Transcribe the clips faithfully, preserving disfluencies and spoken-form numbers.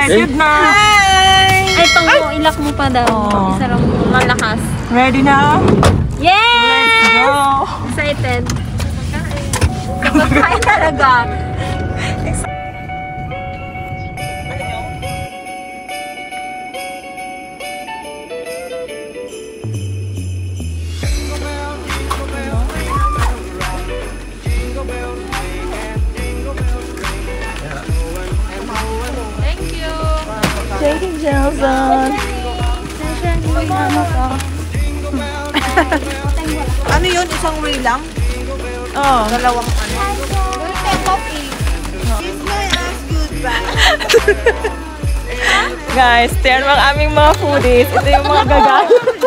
Excited na! Hi! Ay, pang mo, ilak mo pa daw. Oh. Isa lang malakas. Ready na? Yes! Let's go! Excited. Kapag kain talaga. Thank you, Jelson. Ano yun? Isang way lang? Oh. Dalawang ano? Kiss my ass goodbye. Guys, tiyan mga aming mga foodies. Ito yung mga gagal.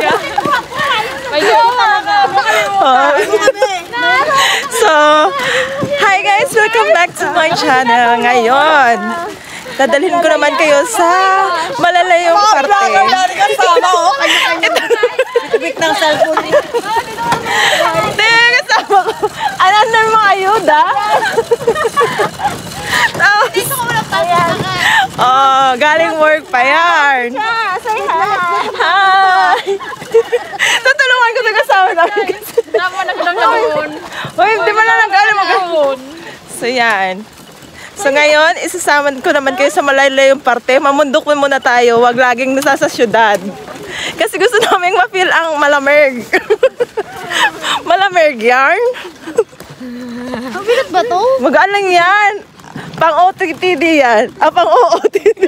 So, hi guys! Welcome back to my channel. Ngayon, dadalhin ko naman kayo sa malalayong parte. Bit ng cellphone niya. Hindi, kasama ko. Ano na mga ayuda? Oh, galing work pa yan. Say hi! Hi! Tutulungan ko na kasama namin kasi. Tama na doon. Uy, hindi mo na nag-alam mag-aon. So, yan. So, ngayon, isasama ko naman kayo sa malalayong parte. Mamundok mo muna tayo. Huwag laging nasa sa syudad. Kasi gusto namin ma-feel ang malamig. Malamig yarn. Ang bigat ba to? Magaan lang yan. Pang O T T D yan. Ah, pang O O T D.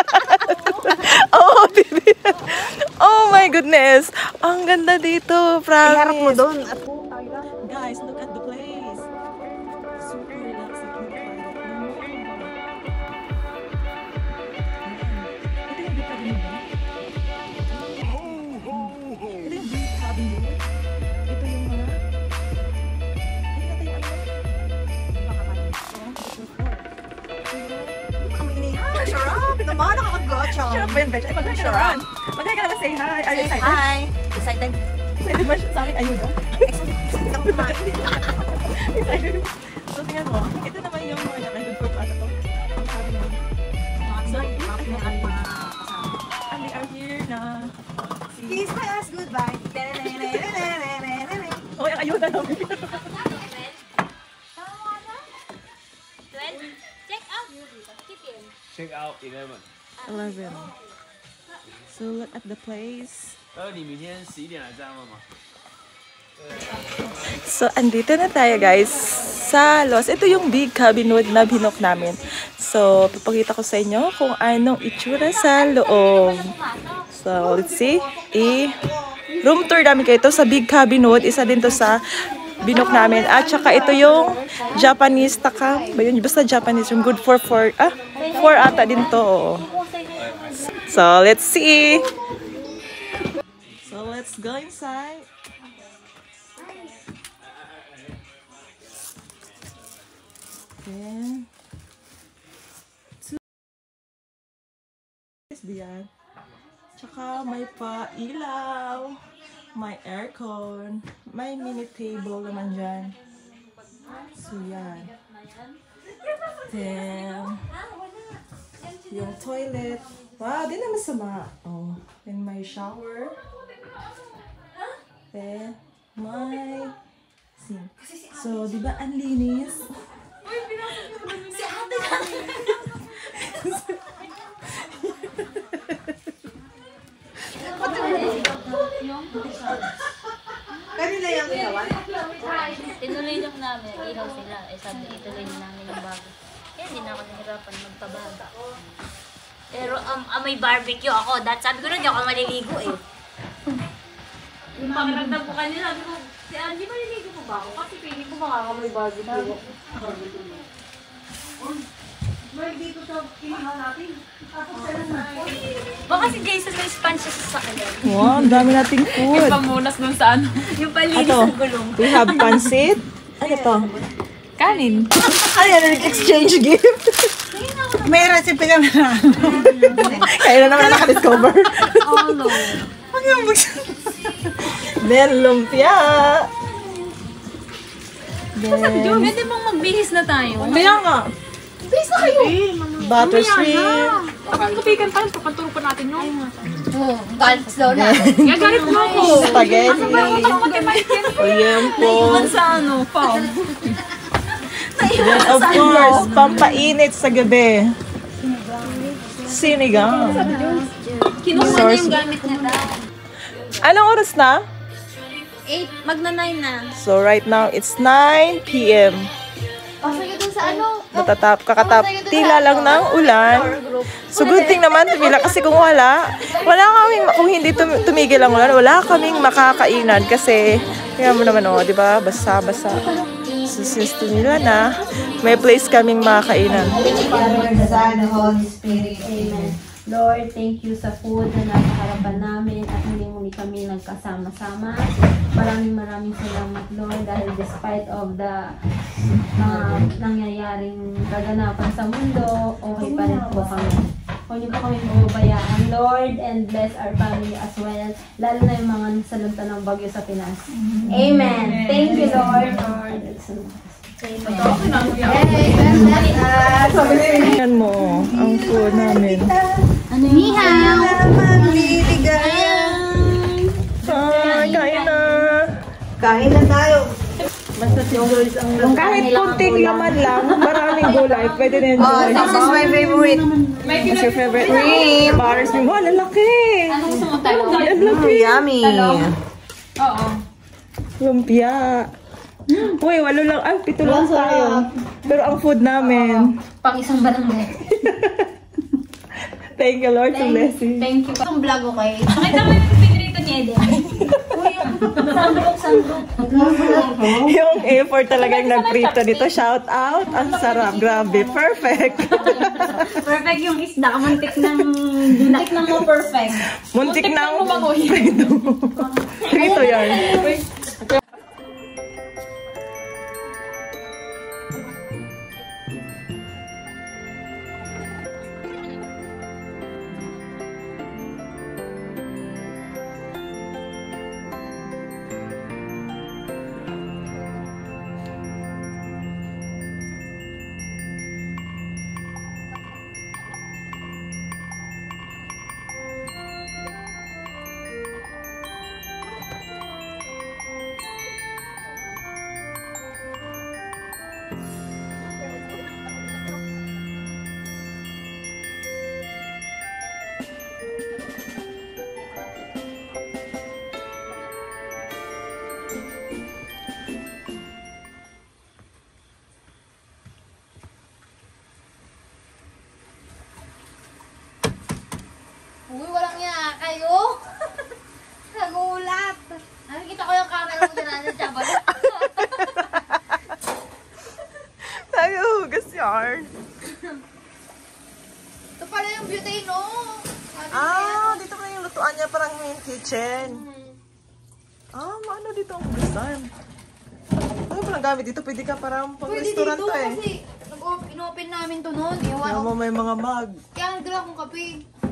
O O T D. Oh my goodness. Ang ganda dito, promise. Iharap mo doon. Guys, look at the place. Super relaxing. Ito yung big cabin mo. Ito yung big cabin mo. Ito yung mga... Ito yung ano? Sarap naman, nakakagotcha. Sarap ba yun, Betch? Ay, mag-sarap. Mag-hi ka naman, say hi. Are you excited? Hi! Excited? Excited ba siya sa akin? Ayun, no? Excited ako naman. Excited. So, tingnan mo. Ito naman yung mga naka-good for pata to. Sabi mo. So, and they are here na... Kiss my ass goodbye. Oh, yung ayuda namin. Check out. Chicken. Check out eleven。 eleven. So, look at the place. 呃，你明天十一点来载他们吗？ So, andito na tayo guys sa Los. Ito yung big cabinwood na binok namin. So, papakita ko sa inyo kung anong itsura sa loob. So, let's see. I room tour namin kayo. Ito sa big cabinwood. Isa din to sa binok namin. At saka ito yung Japanese taka. Ba yun? Basta Japanese. Yung good for four. Ah, four ata din to. So, let's see. So, let's go inside. Then, two is diyan. Tsaka may pa-ilaw, may aircon, may mini table naman dyan. So, yan. Then, yung toilet. Wow, di naman sama. Oh, then may shower. Then, may sink. So, di ba ang linis? Si ate ka. Kanina yung ginawa? Tinuloy lang namin. Ilaw sila. Eh sabi, ituloy na namin yung bago. Kaya hindi na ako nahirapan magpabaga. Pero um, ah, may barbecue ako. That, sabi ko na, hindi ako maliligo eh. Yung pakiramdam ko kanina, sabi ko, si Angie, maliligo po ba ako? Kasi piling ko makakamoy barbecue. Dito sa kinihan natin. Baka si Jason may sponge siya sa sakyan. Wow, ang dami nating food. Pamunas dun sa ano. Yung palinis Ato, ng gulong. we have pancit. Ano to? Kanin. Ano yan? Exchange gift. May recipe kami na. Kaya na naman naka-discover. Oh no. Huwag yung mag- Then, lumpia. Then, Pwede mong magbihis na tayo. kaya nga. Bihis na kayo. butter shrimp. Kapag-kapikan tayo, papaturo pa natin yun. Oo, galit slow na. Gagalit mo ako. Spaghetti. Ayan po. Sa ano, pao. Then, of course, pampainit sa gabi. Sinigang. Kinuha na yung gamit niya daw. Anong oras na? eight, magna nine na. So, right now, it's nine p m Pasok dun sa ano? Natatap, kakatap, tila lang ng ulan. So, good thing naman, tumila. Kasi kung wala, wala kaming, kung hindi tum- tumigil ang ulan, wala kaming makakainan. Kasi, kaya mo naman, oh, di ba? Basa-basa. So, since tumila na, may place kaming makakainan. Father, the Son, the Holy Spirit. Amen. Lord, thank you sa food na nasa harapan namin at hindi muli kami nagkasama-sama. Maraming maraming salamat, Lord, dahil despite of the mga nangyayaring kaganapan sa mundo, okay pa rin po kami. Huwag niyo po kami mababayaan, Lord, and bless our family as well, lalo na yung mga salunta ng bagyo sa Pinas. Amen. Thank you, Lord. Ayan mo, ang food namin. Nihaw! Ay, kain na. Kain na tayo. Kung kahit kunting laman lang, maraming gulay, pwede na yun. Oh, this is my favorite. What's your favorite? Cream. Butter shrimp. Wow, lalaki. Anong gusto mo tayo? Ang laki. Yummy. Oo. Lumpia. Uy, walo lang. Ay, pito lang tayo. Pero ang food namin. Pang isang barangay. Thank you, Lord, for blessing. Thank you. Itong vlog, okay? Nakita mo yung pinrito ni Eden. Sandok, sandok. Yung effort talagang nagprito dito. Shout out. Ang sarap. Grabe. Perfect. Perfect yung isda. Muntik ng... Muntik ng mo perfect. Muntik Muntik ng ng lumangoy. prito. Prito yan. Uy, walang niya kayo. Nagulat. Nakikita ko yung camera mo dyan na chabal. Naghuhugas yarn. Ito pala yung beauty, no? Ah, dito pala yung lutuan niya. Parang main kitchen. Ah, maano dito ang hugasan? Ano palang gamit dito? Pwede ka parang pang Pwede restaurant dito to eh. kasi nag- in-open namin to noon. Kaya Iwan. mo may mga mug. Kaya nagdala akong kape.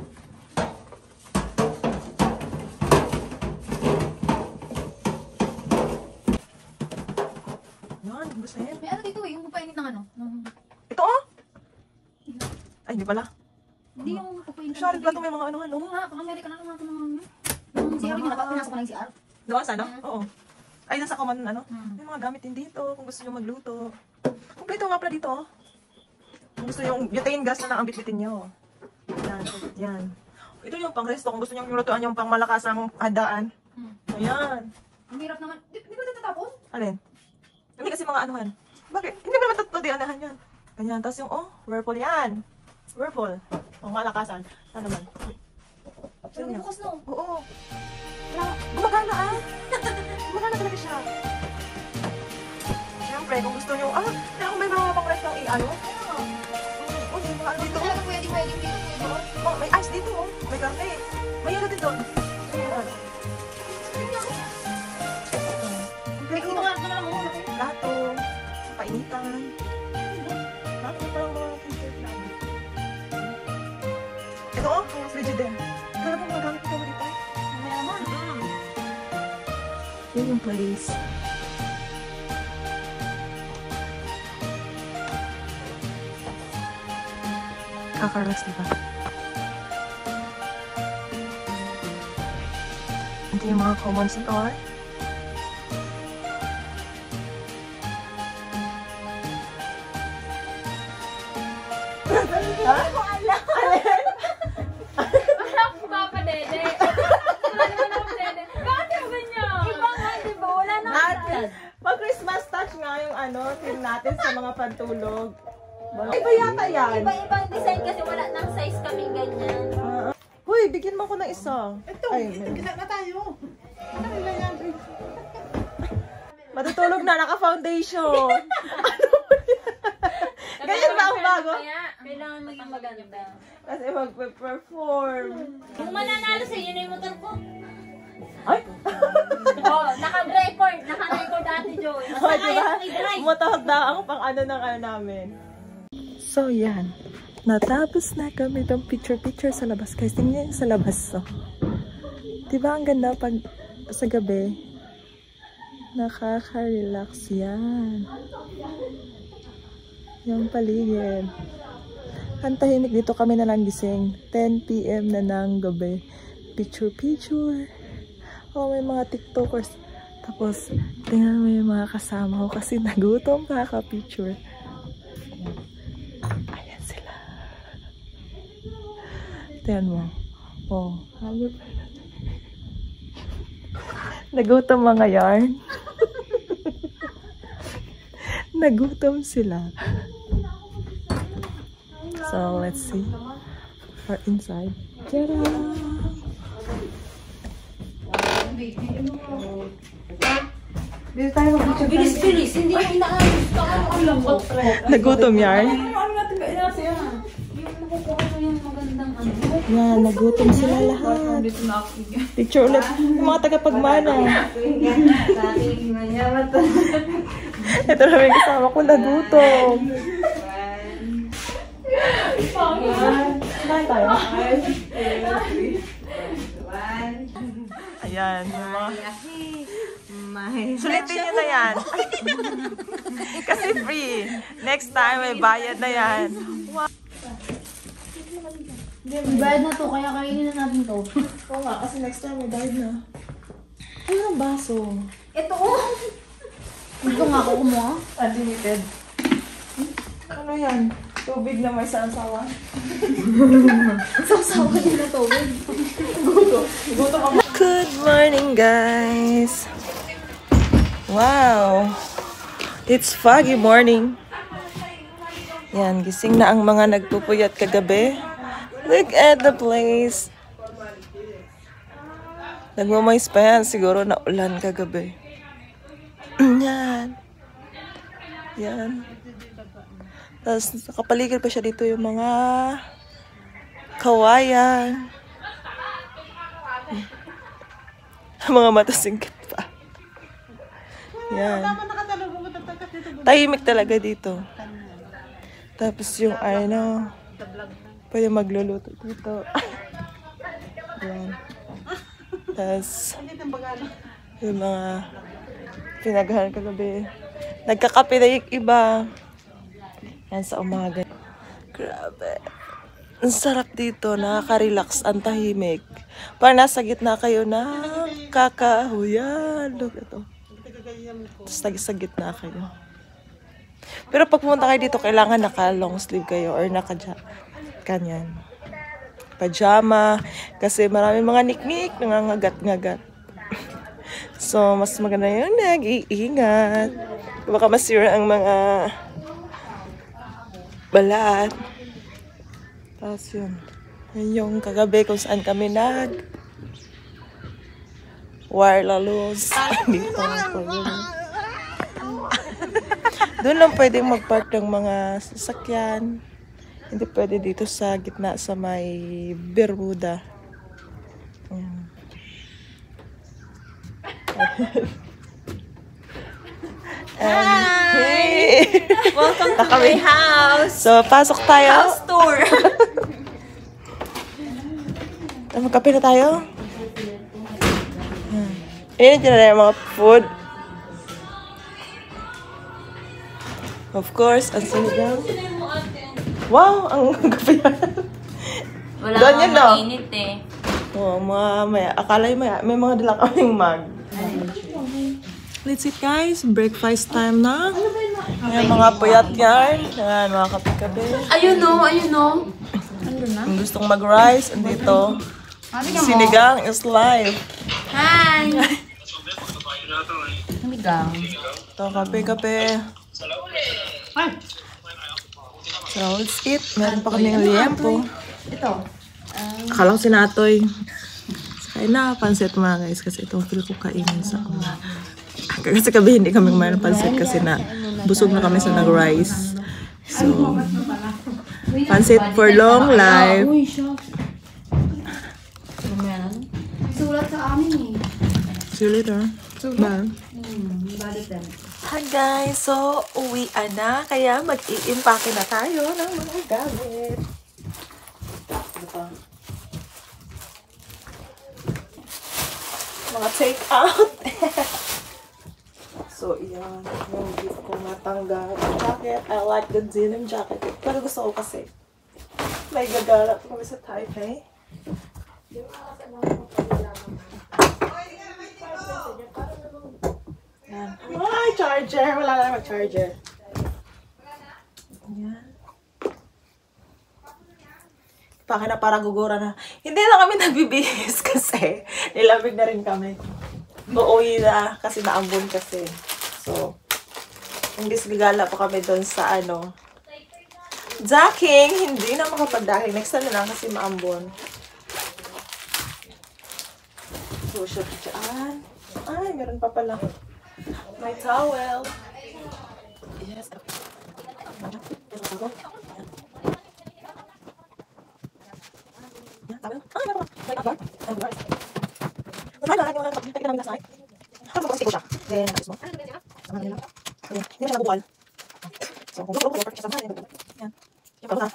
Yan, gusto yan. May ano dito eh, yung papainit ng ano. ng- Ito oh! Ay, hindi pala. Hindi yung papainit ng Sorry, plato may mga ano-ano. Oo nga, pakamali ka na lang natin ng ano. Yung C R, hindi na pinasok ko na yung C R. Doon sana? Oo. Ay, nasa common ano? Hmm. May mga gamit din dito kung gusto nyo magluto. Kompleto nga pala dito oh. Kung gusto yung butane gas na lang ang bitbitin nyo. Yan, yan. Ito yung pang resto kung gusto nyo yung lutuan yung pang malakasang handaan. Hmm. Ayan. Ang hirap naman. Di, di ba ito tatapon? Alin? Hindi kasi mga anuhan. Bakit? Hindi naman ito di anahan yan. Ganyan. Tapos yung, oh, whirlpool yan. Whirlpool. Pang malakasan. Ano naman? Pero bukas no. Oo. Wala. Gumagana ah. Gumagana talaga siya. Siyempre, kung gusto nyo, ah, na kung may mga pang restaurant i-ano. Oh, may mga ano dito. Talaga pwede, pwede, pwede, pwede. Oh, may ice dito, oh. May cafe. May ano din doon. Ayan. Like, ito nga, ito na lang ako. Plato. Painitan. Plato, parang mga t-shirt lang. Ito, oh, mga fridge din. Grabe mga gamit ko dito. Mamaya naman. Yun yung place. Nakaka-relax, diba? Ito yung mga common store. Wala akong papa, dede. Wala naman akong dede. Bakit yung ganyan? Iba nga, di ba? Wala na Natin. Pag Christmas touch nga yung ano, team natin sa mga pantulog. Iba yata yan. Iba-ibang design kasi wala nang size kaming ganyan. Uh, Huy, bigyan mo ko ng isa. Ito, Gila na tayo. Ano nila yan? matutulog na, naka-foundation. Ano ba yan? Ganyan ba ang bago? Kailangan maging maganda. Kasi mag-perform. Kung mananalo sa iyo na yung motor ko. Ay! Oh, naka-record. Naka-record Ate Joy. Oh, diba? Motahog na ang pang ano ng ano namin. So, yan. Natapos na kami itong picture-picture sa labas. Guys, tingnan sa labas. So. Diba ang ganda pag sa gabi? Nakaka-relax yan. Yung paligid. Ang tahimik dito kami na lang gising. ten p m na ng gabi. Picture-picture. Oh, may mga TikTokers. Tapos, tingnan mo yung mga kasama ko kasi nagutom kaka-picture. Ayan sila. Tingnan mo. Oh, hayop. Nagutom mga yarn. Nagutom sila. So, let's see. We're inside. Tada! Dito tayo mag-picture. Bilis-bilis. Hindi yung inaayos ka. Ang lambot. Nagutom yarn. Yung nakukuha ko yung magandang ano. Yan, nagutom sila lahat. Picture ulit. Yung mga tagapagmana. Sa aking manyaman to. Ito na may kasama ko, nagutom. Saan tayo? Ayan, yung mga... Sulitin nyo na yan. Kasi free. Next time, may bayad na yan. Wow. Bayad na to, kaya kainin na natin to. Oo nga, kasi next time, may bayad na. Ano ang baso? Ito oh! Gusto nga ako kumuha. Unlimited. Ano yan? Tubig na may sasawa? Sasawa din na to. Good morning, guys! Wow! It's foggy morning. Yan, gising na ang mga nagpupuyat kagabi. Look at the place. Nagmamoist pa yan. Siguro na ulan kagabi. Yan. Yan. Tapos nakapaligid pa siya dito yung mga kawayan. Mga matasingkit pa. Yan. Tahimik talaga dito. Tapos yung ano, pwede magluluto dito. Yan. Tapos yung mga pinagahan kagabi. Nagkakape na yung iba. Yan sa umaga. Grabe. Ang sarap dito. Nakaka-relax. Ang tahimik. Parang nasa gitna kayo na kakahuyan. Look ito. Tapos sa gitna kayo. Pero pag pumunta kayo dito, kailangan naka-long sleeve kayo or naka-kanyan. Pajama. Kasi marami mga niknik. Nangangagat-ngagat. So, mas maganda yun. Nag-iingat. Baka masira ang mga balat. Tapos yun. Yun yung kagabi kung saan kami nag wireless. Dito. Doon lang pwedeng mag-park ng mga sasakyan. Hindi pwede dito sa gitna sa may Bermuda. Ayan. Um, hey! Welcome to my house. So, pasok tayo. House tour. Magkape na tayo. Hmm. Ayan, dyan na yung mga food. Of course, ang sinigang. Wow, ang gabi yan. Wala Doon kang yun, no? mainit eh. Oo, mga maya. Akala yung maya. May mga dala kaming mag. Let's eat guys. Breakfast time na. Ayan, mga puyat yan. Ayan, mga kape-kape. Ayun no, ayun no. Kung gustong mag-rice, andito. Sinigang is live. Hi! Sinigang. Ito, kape-kape. So, let's eat. Meron pa kaming liempo. Ito. Akala ko sinatoy. Kaya na, pansit mga guys. Kasi ito, feel ko kainin sa umaga. Kasi kami hindi kami kumain ng pansit kasi na busog na kami sa nag-rice. So, pansit for long life. Uy, shucks. Ano yan? Sulat sa amin eh. See you later. Bye. Hmm, balik din. Hi guys! So, uwi na. Kaya mag-i-impake na tayo ng mga gamit. Ito. Mga take out. So, iyan. Yung gift ko natanggal. Jacket. I like the denim jacket. Pero gusto ko kasi may gagala kami sa Taipei. Yan. Ay, charger! Wala na naman charger. Yan. Pake na para gugura na. Hindi na kami nagbibihis kasi nilamig na rin kami. Uuwi na kasi naambon kasi. So, imbis gagala pa kami doon sa ano. Jacking! Hindi na makapag-dacking. Next time na lang kasi maambon. So, shoot dyan. Ay, meron pa pala. My towel. Yes. Towel. Ay, meron pa. May abar. Abar. Ay, lahat yung mga kapitay namin nasa ay. Ano ba kasi ko siya? Then, ayos mo. Sama nila. Ayan. Hindi na siya nabubuhal. So, kung gusto ko, purchase naman. Yan. Yung palo na.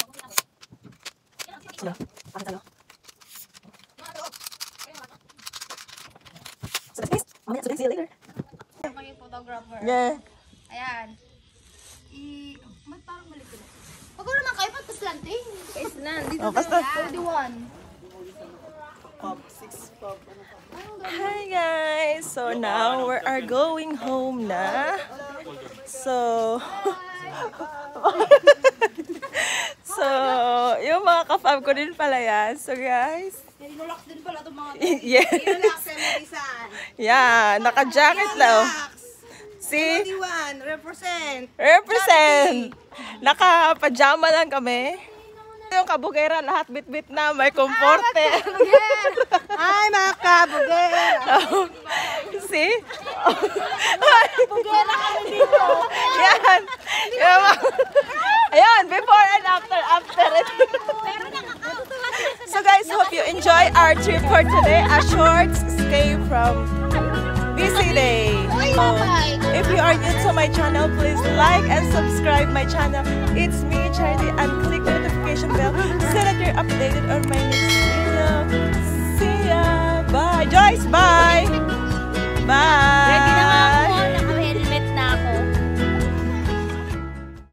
Sila. Bakit tayo? So, that's it. Mamaya, so then, see you later. Maging photographer. Yeah. Ayan. I... Ba't parang balik ko? Pag naman kayo, ba't paslanting? Island. Dito Oh, basta. forty-one. Hi guys! So now we are going home na. So So yung mga ka-fam ko din pala yan. So guys, Inulak din pala itong mga yes. Relax, Emerisan. Yeah, naka-jacket daw. See? Iwan, represent. Represent! Naka-pajama lang kami. Yung kabugera, lahat bit-bit na, may komporte. Ay, mga kabugera. See? Bugera kami dito. Yan. Yung, ayan, before and after, after it. So guys, hope you enjoy our trip for today. A short escape from busy day. So, if you are new to my channel, please like and subscribe my channel. It's me, Charlie, and click the notification bell so that you're updated on my next video. See ya! Bye! Joyce, bye! Bye!